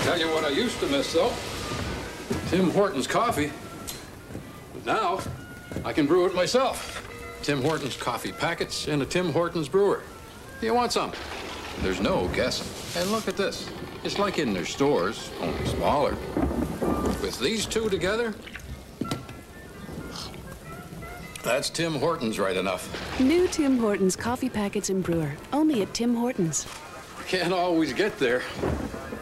Tell you what I used to miss, though. Tim Hortons coffee. But now, I can brew it myself. Tim Hortons coffee packets in a Tim Hortons brewer. You want some? There's no guessing. And look at this. It's like in their stores, only smaller. With these two together, that's Tim Hortons right enough. New Tim Hortons coffee packets and brewer. Only at Tim Hortons. Can't always get there.